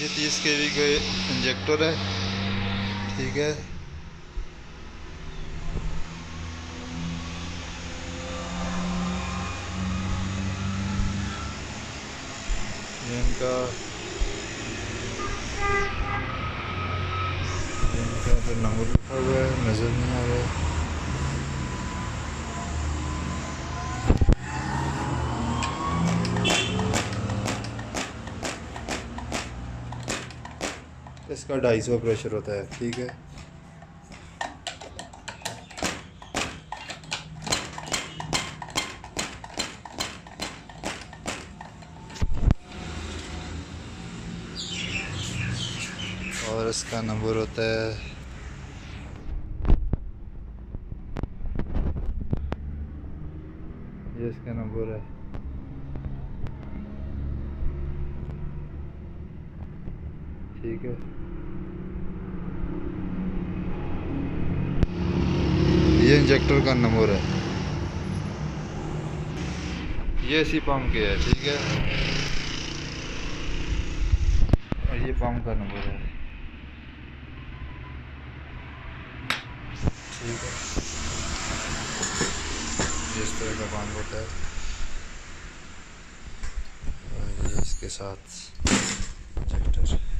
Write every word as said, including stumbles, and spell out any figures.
ये तीस के वी का इंजेक्टर है, ठीक है। ये इनका इनका तो नंबर लिखा हुआ है, नज़र नहीं आ रहा है। इसका ढाई सौ प्रेशर होता है, ठीक है। और इसका नंबर होता है ये इसका नंबर है, ठीक है। ये इंजेक्टर का नंबर है, ये इसी पंप के है, ठीक है। और ये पंप का नंबर है, ठीक है। इस तरह का पंप होता है और ये इसके साथ इंजेक्टर।